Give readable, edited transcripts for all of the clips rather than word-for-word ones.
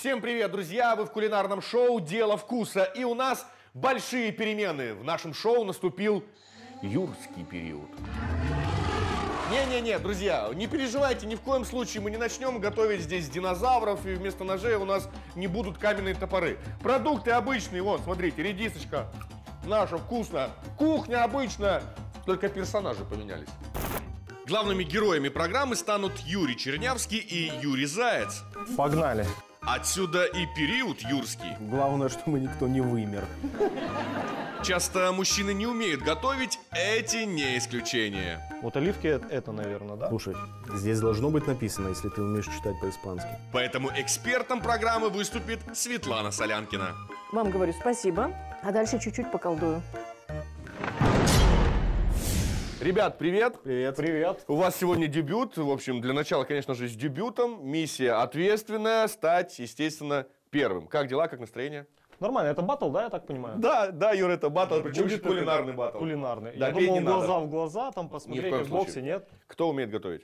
Всем привет, друзья! Вы в кулинарном шоу «Дело вкуса». И у нас большие перемены. В нашем шоу наступил юрский период. Не-не-не, друзья, не переживайте, ни в коем случае мы не начнем готовить здесь динозавров, и вместо ножей у нас не будут каменные топоры. Продукты обычные, вон, смотрите, редисочка наша вкусная, кухня обычная, только персонажи поменялись. Главными героями программы станут Юрий Чернявский и Юрий Заяц. Погнали. Отсюда и период юрский. Главное, чтобы никто не вымер. Часто мужчины не умеют готовить, эти не исключение. Вот оливки это, наверное, да? Слушай, здесь должно быть написано, если ты умеешь читать по-испански. Поэтому экспертом программы выступит Светлана Солянкина. Вам говорю спасибо, а дальше чуть-чуть поколдую. Ребят, привет! Привет. Привет. У вас сегодня дебют. В общем, для начала, конечно же, с дебютом. Миссия ответственная, стать, естественно, первым. Как дела, как настроение? Нормально, это баттл, да, я так понимаю? Да, Юра, это баттл, причем кулинарный баттл. Кулинарный. Да, Я петь думал, не надо. глаза в глаза, там посмотреть, как в боксе, нет? Кто умеет готовить?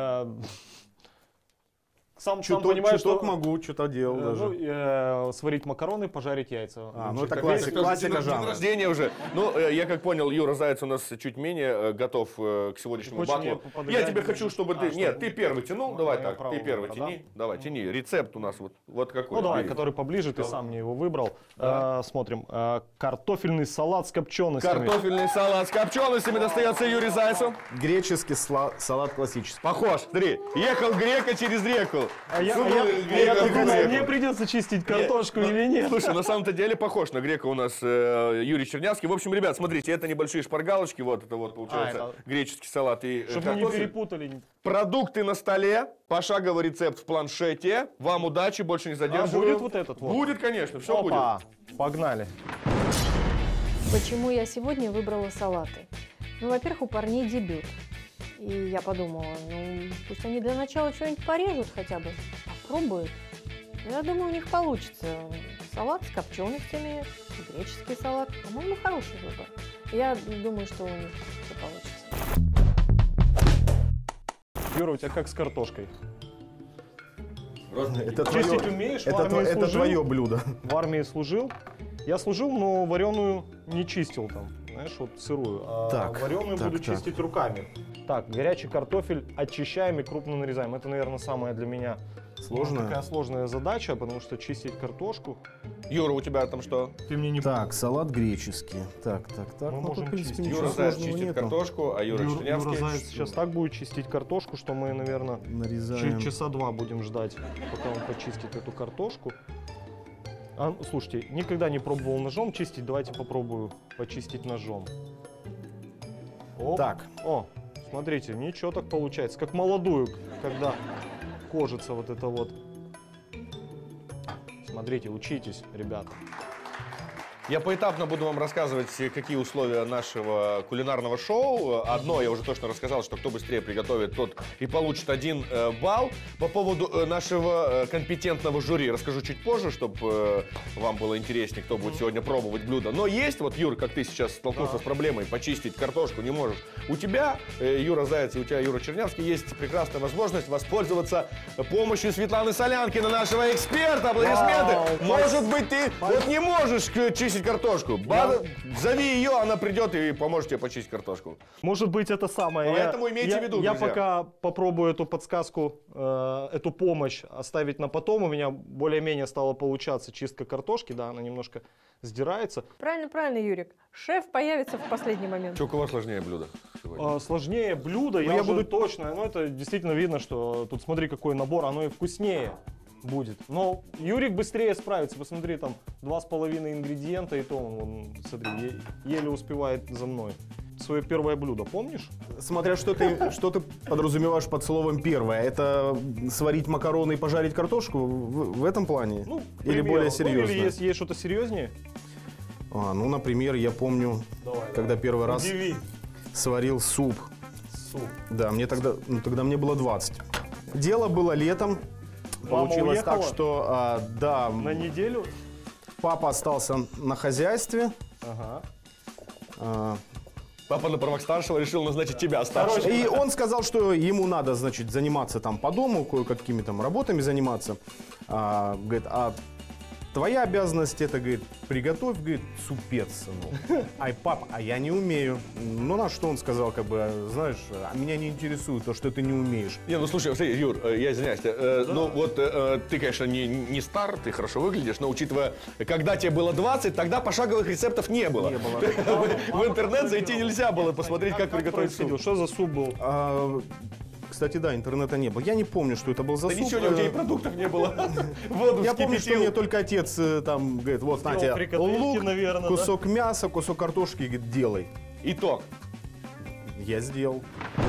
Сам понимаешь, чуток что могу, что-то делал даже. сварить макароны, пожарить яйца. Ну это классика День жанра. рождения уже. Ну, я как понял, Юра Заяц у нас чуть менее готов к сегодняшнему батлу. Я тебе хочу, чтобы ты... Нет, ты первый тянул, давай так, ты первый тяни. Давай, тяни. Рецепт у нас вот какой. Ну давай, который поближе, ты сам мне его выбрал. Смотрим. Картофельный салат с копченостями. Картофельный салат с копченостями достается Юрию Зайцу. Греческий салат классический. Похож, смотри, ехал грека через реку. Я думаю, мне придется чистить картошку или нет. Слушай, на самом-то деле похож на грека у нас Юрий Чернявский. В общем, ребят, смотрите, это небольшие шпаргалочки, вот это вот получается греческий салат и чтобы мы не перепутали. Продукты на столе, пошаговый рецепт в планшете. Вам удачи, больше не задерживаю. Будет вот этот вот? Будет, конечно, все Опа, погнали. Почему я сегодня выбрала салаты? Ну, во-первых, у парней дебют. И я подумала, ну, пусть они для начала что-нибудь порежут хотя бы, попробуют. Ну, я думаю, у них получится. Салат с копченостями, греческий салат. По-моему, хороший выбор. Я думаю, что у них все получится. Юра, у тебя как с картошкой? Это Чистить умеешь? Это твое блюдо. В армии служил. Я служил, но вареную не чистил там. Знаешь, вот сырую. А вареную буду чистить руками. Так, горячий картофель очищаем и крупно нарезаем. Это, наверное, самая для меня такая сложная задача, потому что чистить картошку. Юра, у тебя там что? Ты мне не... Так, салат греческий. Так. Мы можем в принципе, чистить. ничего Юра Заяц сложного чистит нету. картошку, а Юра Юра Чернявский... Заяц сейчас так будет чистить картошку, что мы, наверное, Нарезаем. часа два будем ждать, пока он почистит эту картошку. Слушайте, никогда не пробовал ножом чистить, давайте попробую почистить ножом. Оп. Так. О, смотрите, ничего так получается, как молодую, когда кожица вот это вот. Смотрите, учитесь, ребята. Я поэтапно буду вам рассказывать, какие условия нашего кулинарного шоу. Одно я уже точно рассказал, что кто быстрее приготовит, тот и получит 1 балл. По поводу нашего компетентного жюри расскажу чуть позже, чтобы вам было интереснее, кто будет сегодня пробовать блюдо. Но есть, вот, Юр, как ты сейчас столкнулся с проблемой, почистить картошку не можешь. У тебя, Юра Заяц, и у тебя, Юра Чернявский, есть прекрасная возможность воспользоваться помощью Светланы Солянкина, нашего эксперта. Аплодисменты. Может быть, ты вот не можешь чистить картошку. Зови ее, она придет и поможет тебе почистить картошку. Может быть, это самое. Поэтому имейте в виду, я друзья. пока попробую эту подсказку, эту помощь оставить на потом. У меня более-менее стала получаться чистка картошки. Да, она немножко сдирается. Правильно, Юрик. Шеф появится в последний момент. Что у кого сложнее блюдо сегодня? Сложнее блюдо, я буду точно. Но это действительно видно, что тут смотри, какой набор, оно и вкуснее будет. Но Юрик быстрее справится. Посмотри, там 2,5 ингредиента, и то он, смотри, еле успевает за мной. Свое первое блюдо, помнишь? Смотря что ты подразумеваешь под словом первое. Это сварить макароны и пожарить картошку в этом плане? Ну, или более серьезно? Или есть что-то серьезнее? Ну, например, я помню, когда первый раз сварил суп. Да, мне тогда мне было 20. Дело было летом. Получилось так, что да. На неделю? Папа остался на хозяйстве. Папа на правах старшего решил назначить тебя старшим. И он сказал, что ему надо, значит, заниматься там по дому, кое-какими там работами заниматься. Говорит, а твоя обязанность это, говорит, приготовь, говорит, супец, сынок. Ай, пап, а я не умею. Ну, на что он сказал, как бы, знаешь, а меня не интересует то, что ты не умеешь. Не, ну слушай, смотри, Юр, я извиняюсь, ну вот ты, конечно, не стар, ты хорошо выглядишь, но учитывая, когда тебе было 20, тогда пошаговых рецептов не было. Не было. В интернет зайти нельзя было посмотреть, как приготовить суп. Что за суп был? Кстати, да, интернета не было. Я не помню, что это был за Да суп. ничего, у тебя и продуктов не было. Воду Я помню, что вскипятил. мне только отец там говорит, вот, на тебе фрикадельки, лук, наверное, кусок мяса, кусок картошки, говорит, делай. Итог. Я сделал.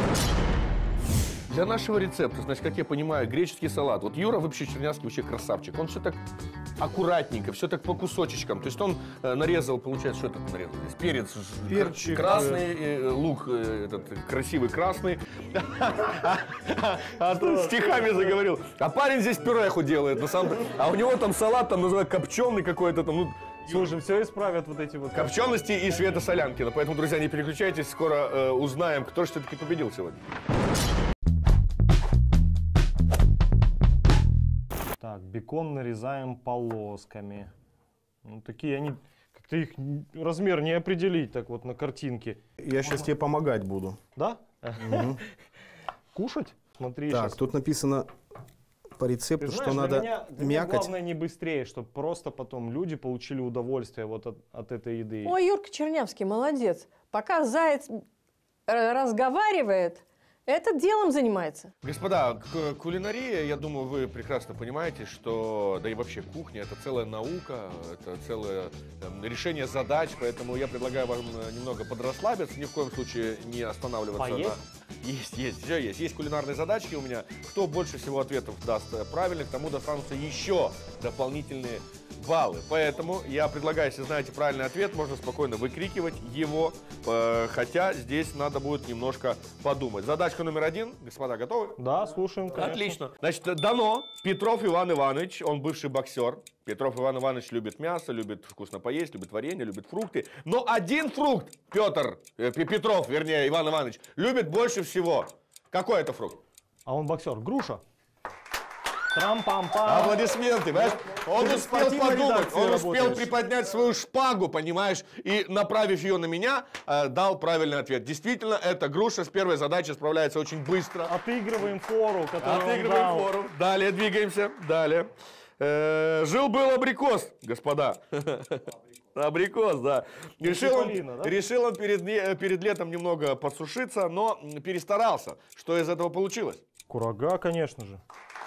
Для нашего рецепта, значит, как я понимаю, греческий салат. Вот Юра вообще Чернявский вообще красавчик. Он все так аккуратненько, все так по кусочечкам. То есть он нарезал, получается, что это нарезал здесь? Перец, Перчик, красный, лук этот красивый красный. А тут стихами заговорил. А парень здесь пюреху делает, на самом деле. А у него там салат, там называют копченый какой-то там. Ну, Слушай, все исправят вот эти вот... копчености и Света Солянкина. Поэтому, друзья, не переключайтесь, скоро узнаем, кто же все-таки победил сегодня. Так, бекон нарезаем полосками. Ну, такие они... Как-то их размер не определить так вот на картинке. Я сейчас тебе помогать буду. Да? Кушать? Смотри, Так, сейчас. тут написано по Ты рецепту, знаешь, что надо для меня мякоть. главное не быстрее, чтобы просто потом люди получили удовольствие вот от этой еды. Ой, Юрка Чернявский, молодец. Пока заяц разговаривает, этот делом занимается. Господа, кулинария, я думаю, вы прекрасно понимаете, что, да и вообще кухня, это целая наука, это целое решение задач, поэтому я предлагаю вам немного подрасслабиться, ни в коем случае не останавливаться. Поесть? Есть, все есть. Есть кулинарные задачки у меня. Кто больше всего ответов даст правильных, тому достанутся еще дополнительные баллы. Поэтому я предлагаю, если знаете правильный ответ, можно спокойно выкрикивать его, хотя здесь надо будет немножко подумать. Задачка номер 1. Господа, готовы? Да, слушаем, конечно. Отлично. Значит, дано. Петров Иван Иванович, он бывший боксер. Петров Иван Иванович любит мясо, любит вкусно поесть, любит варенье, любит фрукты. Но один фрукт Петров, вернее, Иван Иванович, любит больше всего. Какой это фрукт? А он боксер. Груша. Трам-пам-пам. Аплодисменты, понимаешь? Он успел спортивной подумать, редакции он успел работаешь. приподнять свою шпагу, понимаешь, и, направив ее на меня, дал правильный ответ. Действительно, эта груша с первой задачей справляется очень быстро. Отыгрываем фору, которую он Отыгрываем дал. фору. Далее двигаемся. Далее. Жил-был абрикос, господа. Абрикос, да. Решил он перед летом немного подсушиться, но перестарался. Что из этого получилось? Курага, конечно же.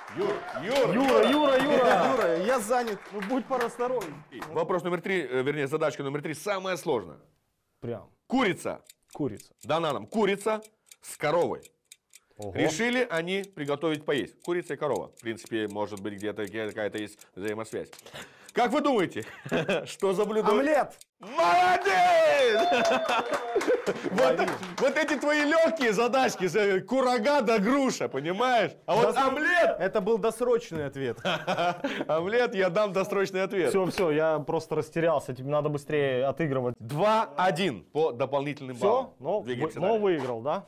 Юра! Юра, я занят. Ну будь порасторонний. Вопрос номер 3, вернее, задачка номер 3, самая сложная. Прям. Курица. Курица. Дана нам курица с коровой. Ого. Решили они приготовить поесть. Курица и корова. В принципе, может быть, где-то какая-то есть взаимосвязь. Как вы думаете, что за блюдо? Омлет. Молодец! Вот эти твои легкие задачки, курага да груша, понимаешь? А вот омлет, Это был досрочный ответ. омлет я дам досрочный ответ. Все, я просто растерялся. Тебе надо быстрее отыгрывать. 2-1 по дополнительным баллам. Все, но Двигаемся далее. выиграл, да?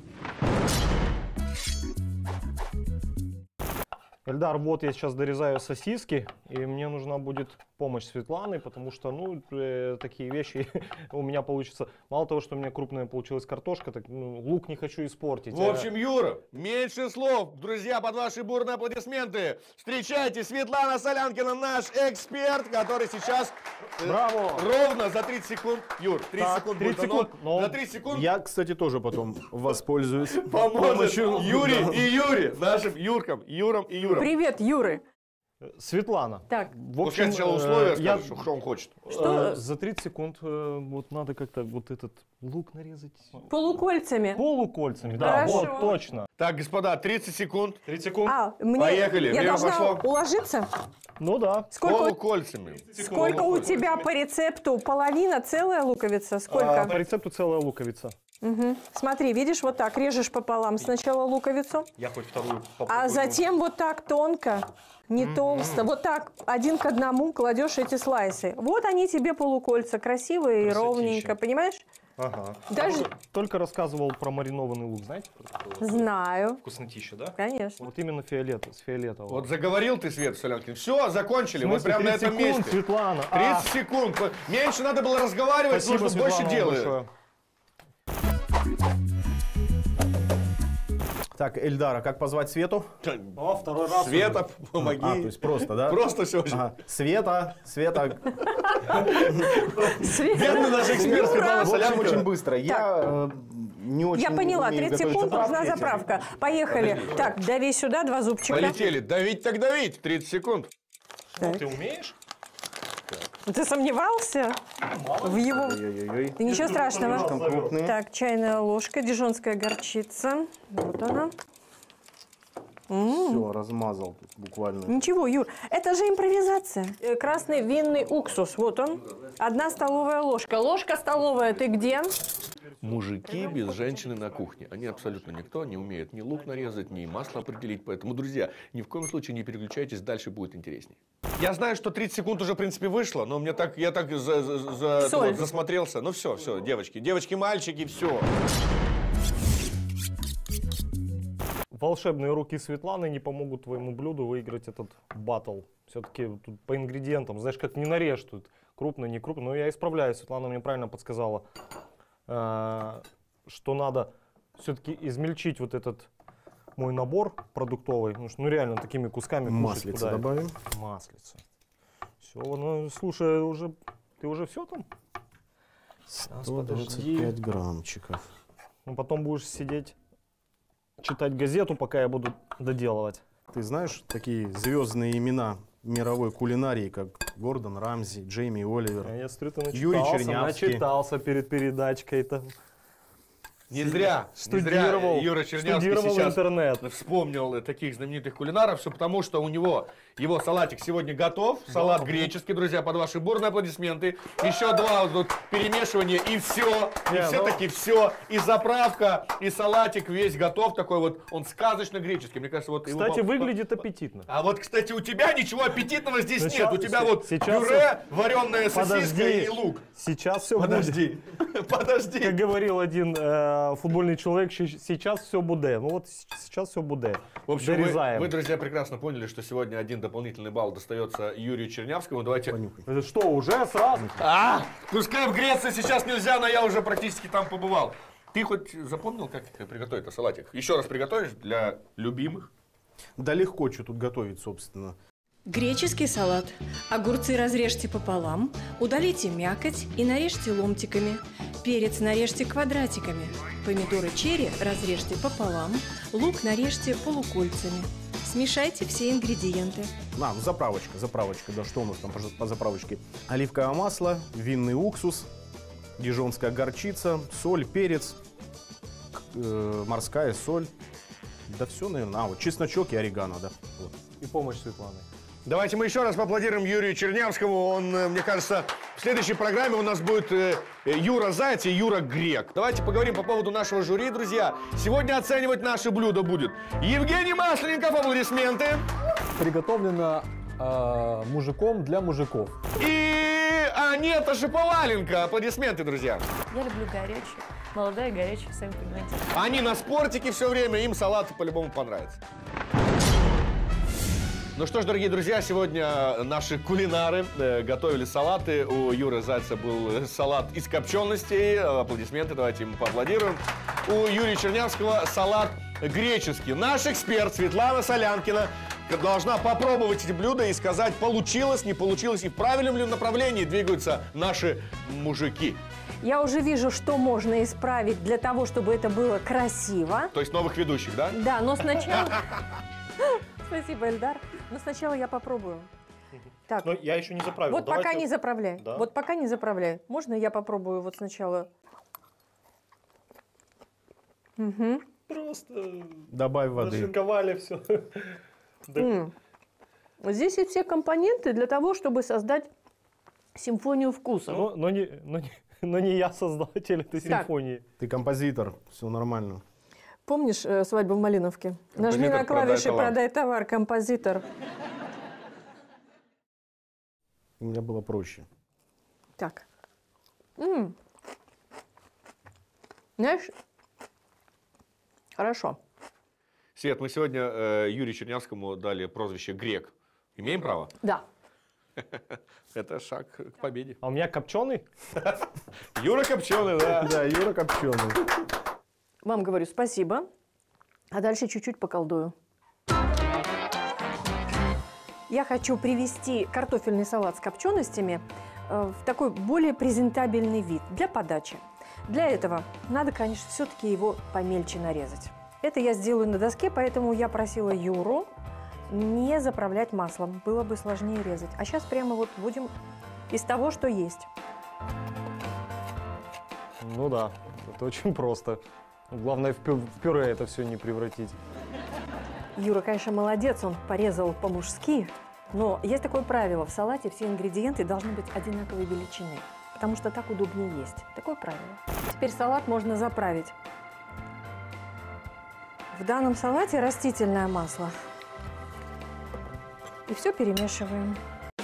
Эльдар, вот я сейчас дорезаю сосиски, и мне нужна будет помощь Светланы, потому что, ну, такие вещи у меня получится. Мало того, что у меня крупная получилась картошка, так лук не хочу испортить. В общем, Юра, меньше слов. Друзья, под ваши бурные аплодисменты встречайте Светлана Солянкина, наш эксперт, который сейчас Браво! ровно за 30 секунд. Юр, 30 Так, секунд 30 будет дано. секунд, но- За 30 секунд Я, кстати, тоже потом воспользуюсь поможет помощью. Юрий и Юре, нашим Юркам, Юрам и Юрам. Привет, Юры. Светлана. Так, В Пускай общем, сначала условия я скажет, что он хочет. Что? за 30 секунд вот надо как-то вот этот лук нарезать полукольцами. полукольцами. Да, Хорошо. вот точно. Так, господа, 30 секунд. 30 секунд. Мне, Поехали, я время должна пошло. уложиться? Ну да. Полукольцами. Сколько у тебя по рецепту? Половина, целая луковица? Сколько? По рецепту целая луковица. Угу. Смотри, видишь, вот так режешь пополам сначала луковицу, Я хоть вторую попробую. а затем вот так тонко, не толсто, вот так один к одному кладешь эти слайсы. Вот они тебе полукольца, красивые и ровненько, понимаешь? Ага. Даже Только рассказывал про маринованный лук, знаете? знаю, Вкуснотища, да? конечно. Вот именно с фиолетового. Вот заговорил ты, Света Солянкин. Все, закончили. В Вот смысле, прямо на 30 этом секунд, месте. Светлана. 30 секунд. Меньше надо было разговаривать, Спасибо, нужно больше Светлана, делать. большое. Так, Эльдара, как позвать Свету? О, второй раз. Света, помоги. А, то есть просто, да? Просто все. Ага. Света. Бедный наш эксперт Светлана В общем, Солянкина. очень быстро. Я не очень Я поняла, умею 30 готовить секунд, нужна заправки. заправка. Поехали. Так, дави сюда, 2 зубчика. Полетели. Давить так давить. 30 секунд. Ну, ты умеешь? Ты сомневался в его... Ой-ой-ой. Да ничего страшного. Слишком крупные. Так, чайная ложка, дижонская горчица. Вот она. Все, размазал тут буквально. Ничего, Юр, это же импровизация. Красный винный уксус, вот он. 1 столовая ложка. Ложка столовая, ты где? Мужики без женщины на кухне. Они абсолютно никто, не умеют ни лук нарезать, ни масло определить. Поэтому, друзья, ни в коем случае не переключайтесь, дальше будет интересней. Я знаю, что 30 секунд уже, в принципе, вышло, но я так засмотрелся. Ну все, девочки, мальчики, все. Волшебные руки Светланы не помогут твоему блюду выиграть этот баттл. Все-таки тут по ингредиентам, знаешь, как не нарежь тут. Крупно, не крупно. Но я исправляюсь, Светлана мне правильно подсказала, что надо все-таки измельчить вот этот мой набор продуктовый. Потому что, ну реально, такими кусками кушать Маслица куда добавим. Маслица. Все, ну слушай, ты уже все там? 125 граммчиков. Ну потом будешь сидеть, читать газету, пока я буду доделывать. Ты знаешь такие звездные имена мировой кулинарии, как Гордон Рамзи, Джейми Оливер? Я смотрю, ты Юрий Чернявский. начитался перед передачкой-то. Не зря Юра Чернявский Штудировал сейчас интернет. вспомнил таких знаменитых кулинаров. Все потому, что у него его салатик сегодня готов. Салат греческий, друзья, под ваши бурные аплодисменты. Еще 2 вот перемешивания и все. И все-таки все. И заправка, и салатик весь готов. Такой вот, он сказочно греческий. Мне кажется, вот Кстати, выглядит аппетитно. А вот, кстати, у тебя ничего аппетитного здесь Сейчас- нет. У тебя вот сейчас- пюре, вареная сосиска Подожди. и лук. Сейчас все будет. Подожди. Подожди. Как говорил один футбольный человек, сейчас все буде. Ну вот сейчас все буде. В общем, дорезаем. вы, друзья, прекрасно поняли, что сегодня 1 дополнительный балл достается Юрию Чернявскому. Давайте... Это что, уже сразу? Пускай в Греции сейчас нельзя, но я уже практически там побывал. Ты хоть запомнил, как приготовить салатик? Еще раз приготовишь для любимых? Да легко, что тут готовить, собственно. Греческий салат. Огурцы разрежьте пополам, удалите мякоть и нарежьте ломтиками. Перец нарежьте квадратиками. Помидоры черри разрежьте пополам, лук нарежьте полукольцами. Смешайте все ингредиенты. Ну, заправочка, да, что у нас там по заправочке? Оливковое масло, винный уксус, дижонская горчица, соль, перец, морская соль. Да все, наверное. Вот чесночок и орегано, да. Вот. И помощь Светланы. Давайте мы еще раз поаплодируем Юрию Чернявскому. Он, мне кажется, в следующей программе у нас будет Юра Заяц и Юра Грек. Давайте поговорим по поводу нашего жюри, друзья. Сегодня оценивать наше блюдо будет Евгений Масленников, аплодисменты. Приготовлено мужиком для мужиков. И Анета Шаповаленко, аплодисменты, друзья. Я люблю горячее. Молодая, горячая, сами понимаете. Они на спортике все время, им салаты по-любому понравятся. Ну что ж, дорогие друзья, сегодня наши кулинары готовили салаты. У Юры Зайца был салат из копченостей. Аплодисменты, давайте ему поаплодируем. У Юрия Чернявского салат греческий. Наш эксперт Светлана Солянкина должна попробовать эти блюда и сказать, получилось, не получилось, и в правильном ли направлении двигаются наши мужики. Я уже вижу, что можно исправить для того, чтобы это было красиво. То есть новых ведущих, да? Да, но сначала... Спасибо, Эльдар. Но сначала я попробую. Так, Но я еще не заправил. вот пока не заправляй. Да. Вот пока не заправляй. Можно я попробую вот сначала? Угу. Просто Добавь воды. нашинковали все. Здесь есть все компоненты для того, чтобы создать симфонию вкусов. Но Но не я создатель этой симфонии. Ты композитор, все нормально. Помнишь свадьбу в Малиновке? Нажми на клавиши «Продай товар», композитор. У меня было проще. Так. Знаешь, хорошо. Свет, мы сегодня Юрию Чернявскому дали прозвище «Грек». Имеем право? Да. Это шаг к победе. А у меня копченый? Юра Копченый, да. Да, Юра Копченый. Вам говорю спасибо, а дальше чуть-чуть поколдую. Я хочу привести картофельный салат с копченостями в такой более презентабельный вид для подачи. Для этого надо, конечно, все-таки его помельче нарезать. Это я сделаю на доске, поэтому я просила Юру не заправлять маслом. Было бы сложнее резать. А сейчас прямо вот будем из того, что есть. Ну да, это очень просто. Главное в пюре это все не превратить. Юра, конечно, молодец, он порезал по-мужски. Но есть такое правило, в салате все ингредиенты должны быть одинаковой величины. Потому что так удобнее есть. Такое правило. Теперь салат можно заправить. В данном салате растительное масло. И все перемешиваем.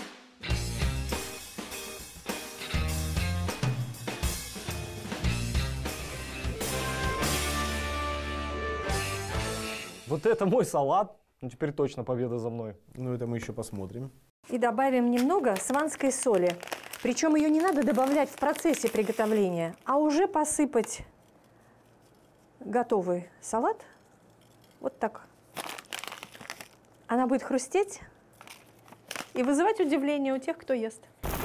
Вот это мой салат. Ну теперь точно победа за мной. Ну, это мы еще посмотрим. И добавим немного сванской соли. Причем ее не надо добавлять в процессе приготовления, а уже посыпать готовый салат. Вот так. Она будет хрустеть и вызывать удивление у тех, кто ест.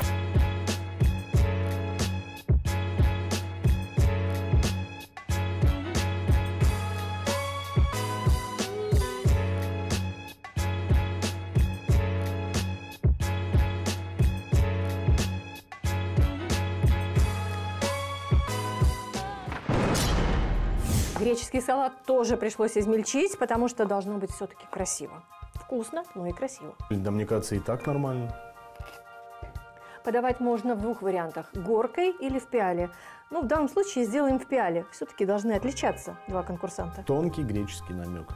Греческий салат тоже пришлось измельчить, потому что должно быть все-таки красиво. Вкусно, но и красиво. Да, мне кажется, и так нормально. Подавать можно в двух вариантах – горкой или в пиале. Ну, в данном случае сделаем в пиале. Все-таки должны отличаться два конкурсанта. Тонкий греческий намек.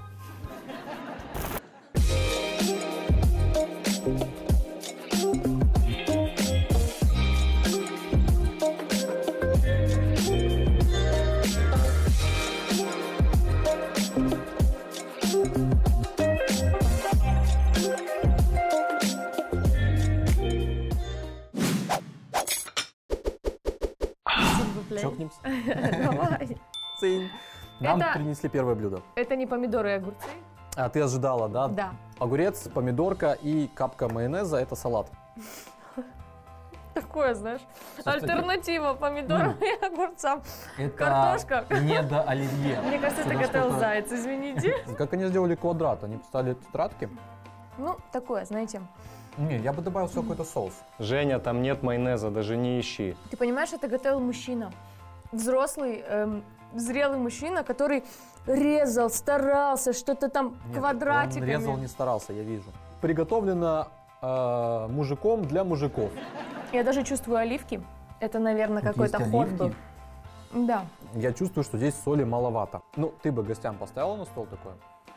Чокнемся. Давай. Цинь. Нам Это- принесли первое блюдо. Это не помидоры и огурцы? А ты ожидала, да? Да. Огурец, помидорка и капка майонеза – это салат. Такое, знаешь, Кстати, альтернатива помидорам и огурцам. Это Картошка. не до оливье. Мне кажется, это Сюда готовил что-то- заяц, извините. Как они сделали квадрат? Они поставили тетрадки? Ну, такое, знаете. Не, я бы добавил все какой-то соус. Женя, там нет майонеза, даже не ищи. Ты понимаешь, это готовил мужчина. Взрослый, зрелый мужчина, который резал, старался, что-то там Нет, квадратиками. Он резал, не старался, я вижу. Приготовлено мужиком для мужиков. Я даже чувствую оливки. Это, наверное, какой-то есть ход оливки? был. Да. Я чувствую, что здесь соли маловато. Ну, ты бы гостям поставила на стол такое?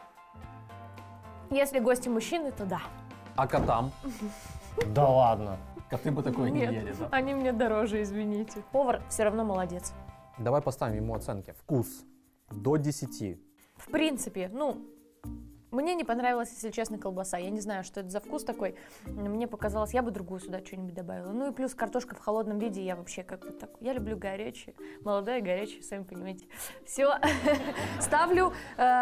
Если гости мужчины, то да. А котам? Да ладно. Коты бы такое не Нет, ели, да? они мне дороже, извините. Повар все равно молодец. Давай поставим ему оценки. Вкус до 10. В принципе, ну, мне не понравилась, если честно, колбаса. Я не знаю, что это за вкус такой. Мне показалось, я бы другую сюда что-нибудь добавила. Ну и плюс картошка в холодном виде, я вообще как бы так... Я люблю горячее, молодая горячее, сами понимаете. Все, ставлю...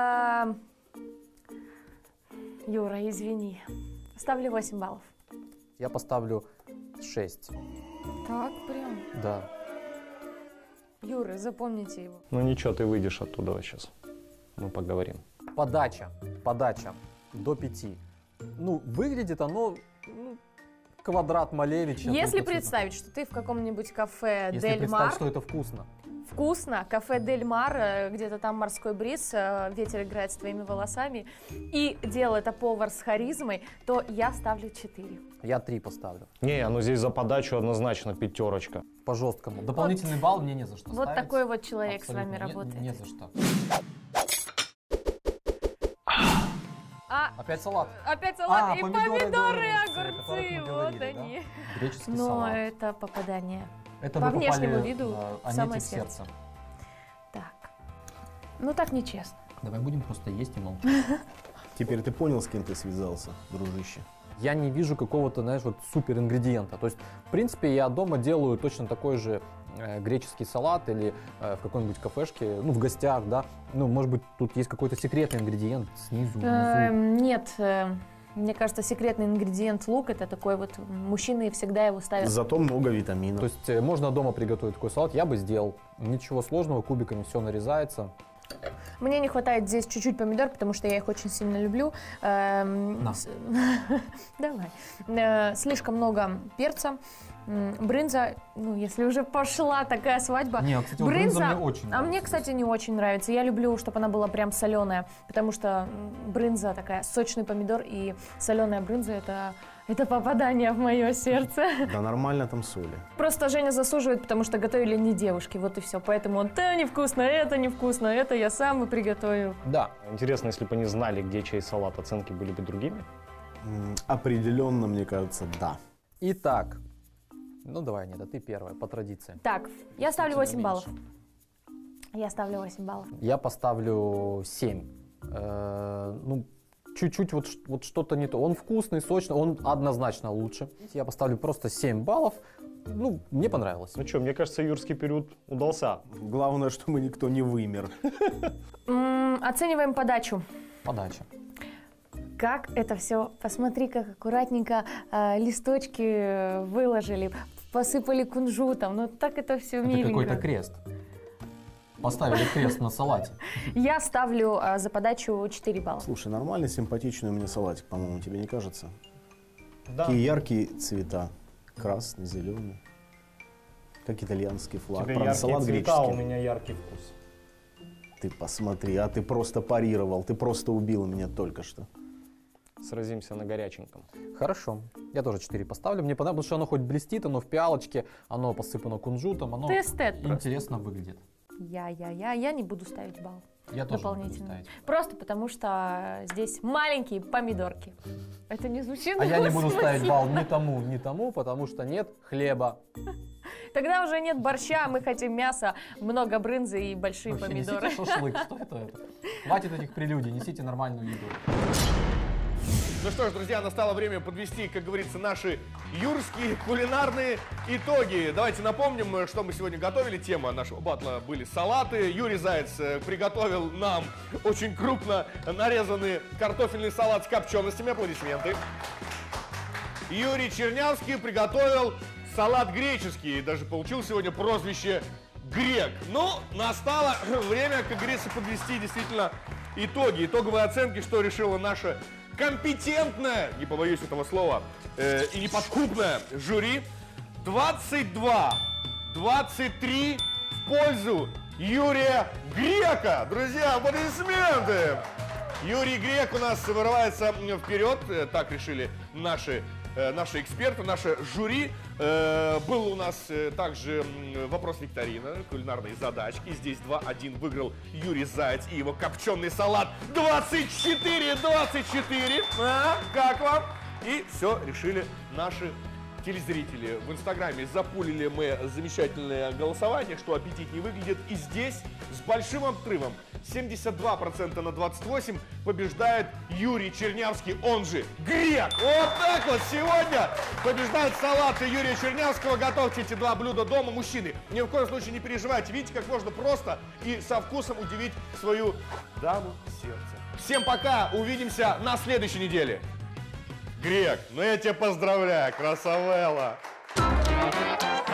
Юра, извини. Ставлю 8 баллов. Я поставлю 6. Так, прям. Да. Юра, запомните его. Ну ничего, ты выйдешь оттуда сейчас. Мы поговорим. Подача. Подача. До 5. Ну, выглядит оно квадрат Малевича. Если только представить, что ты в каком-нибудь кафе Если Дель представить, Мар, что это вкусно. вкусно, кафе Дель Мар, где-то там морской бриз, ветер играет с твоими волосами, и делал это повар с харизмой, то я ставлю 4. Я 3 поставлю. Не, ну здесь за подачу однозначно 5. По жесткому. Дополнительный балл мне не за что Вот ставить. такой вот человек Абсолютно с вами работает. Не за что. А, Опять салат. опять салат, и помидоры, помидоры, и о которых огурцы, мы вот говорили, да? они. Греческий Но салат. это попадание. Это по вы попали, внешнему виду в Анете самое в сердце. сердце. Так. Ну так нечестно. Давай будем просто есть и молчать. Теперь ты понял, с кем ты связался, дружище? Я не вижу какого-то, знаешь, вот супер ингредиента. То есть, в принципе, я дома делаю точно такой же греческий салат или в какой-нибудь кафешке, ну, в гостях, да. Ну, может быть, тут есть какой-то секретный ингредиент снизу, внизу. Нет, мне кажется, секретный ингредиент лук, это такой вот, мужчины всегда его ставят. Зато много витаминов. То есть, можно дома приготовить такой салат, я бы сделал. Ничего сложного, кубиками все нарезается. Мне не хватает здесь чуть-чуть помидор, потому что я их очень сильно люблю. Давай. Слишком много перца. Брынза, ну, если уже пошла такая свадьба. Не, кстати, вот брынза мне очень нравится. А мне, кстати, не очень нравится. Я люблю, чтобы она была прям соленая, потому что брынза такая, сочный помидор и соленая брынза это попадание в мое сердце. Да нормально там соли. Просто Женя засуживает, потому что готовили не девушки, вот и все. Поэтому он, это невкусно, это я сам и приготовил. Да. Интересно, если бы они знали, где чей салат, оценки были бы другими? Определенно, мне кажется, да. Итак, ну давай, Анита, ты первая, по традиции. Так, я ставлю 8 баллов. Я ставлю 8 баллов. Я поставлю 7. Ну, чуть-чуть вот что-то не то. Он вкусный, сочный, он однозначно лучше. Я поставлю просто 7 баллов. Ну, мне понравилось. Ну что, мне кажется, юрский период удался. Главное, что мы никто не вымер. Оцениваем подачу. Подача. Как это все, посмотри, как аккуратненько листочки выложили, посыпали кунжутом, ну так это все Это миленько. какой-то крест. Поставили крест на салате. Я ставлю за подачу 4 балла. Слушай, нормальный, симпатичный у меня салатик, по-моему, тебе не кажется? Да. Такие яркие цвета. Красный, зеленый. Как итальянский флаг. Тебе Правда, яркие салат цвета, греческий. у меня яркий вкус. Ты посмотри, а ты просто парировал, ты просто убил меня только что. Сразимся на горяченьком. Хорошо. Я тоже 4 поставлю. Мне понравилось, потому что оно хоть блестит, оно в пиалочке, оно посыпано кунжутом, оно Ты эстет просто. интересно выглядит. Я не буду ставить балл. Я тоже не буду Дополнительно. ставить. Просто потому что здесь маленькие помидорки. Это не звучит А я не буду ставить красиво. балл ни тому, потому что нет хлеба. Тогда уже нет борща, мы хотим мяса, много брынзы и большие Вообще помидоры. несите шашлык, что это? Хватит этих прелюдий, несите нормальную еду. Ну что ж, друзья, настало время подвести, как говорится, наши юрские кулинарные итоги. Давайте напомним, что мы сегодня готовили. Тема нашего батла были салаты. Юрий Заяц приготовил нам очень крупно нарезанный картофельный салат с копченостями. Аплодисменты. Юрий Чернявский приготовил салат греческий. И даже получил сегодня прозвище Грек. Ну, настало время, как говорится, подвести действительно итоги. Итоговые оценки, что решила наша компетентное, не побоюсь этого слова, и неподкупное жюри. 22-23 в пользу Юрия Грека. Друзья, аплодисменты! Юрий Грек у нас вырывается вперед, так решили наши эксперты, наше жюри. Был у нас также вопрос викторина, кулинарные задачки. Здесь 2-1 выиграл Юрий Заяц и его копченый салат 24-24. А? Как вам? И все решили наши телезрители. В Инстаграме запулили мы замечательное голосование, что аппетитнее выглядит. И здесь с большим отрывом 72% на 28% побеждает Юрий Чернявский, он же Грек. Вот так вот сегодня побеждают салаты Юрия Чернявского. Готовьте эти два блюда дома, мужчины. Ни в коем случае не переживайте. Видите, как можно просто и со вкусом удивить свою даму сердца. Всем пока, увидимся на следующей неделе. Грек, ну я тебя поздравляю, красавелла.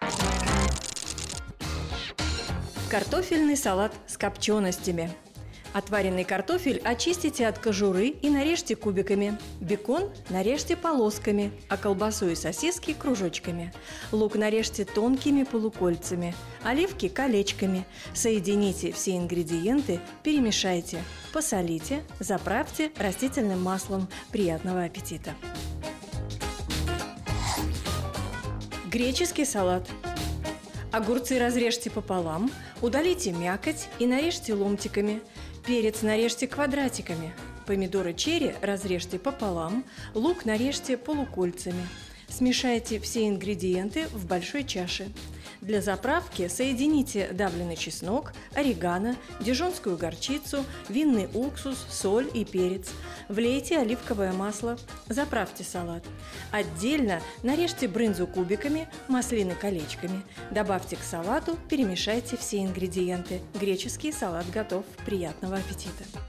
Картофельный салат с копченостями. Отваренный картофель очистите от кожуры и нарежьте кубиками. Бекон нарежьте полосками, а колбасу и сосиски – кружочками. Лук нарежьте тонкими полукольцами, оливки – колечками. Соедините все ингредиенты, перемешайте. Посолите, заправьте растительным маслом. Приятного аппетита! Греческий салат. Огурцы разрежьте пополам, удалите мякоть и нарежьте ломтиками. Перец нарежьте квадратиками. Помидоры черри разрежьте пополам, лук нарежьте полукольцами. Смешайте все ингредиенты в большой чаше. Для заправки соедините давленный чеснок, орегано, дижонскую горчицу, винный уксус, соль и перец. Влейте оливковое масло. Заправьте салат. Отдельно нарежьте брынзу кубиками, маслины колечками. Добавьте к салату, перемешайте все ингредиенты. Греческий салат готов. Приятного аппетита!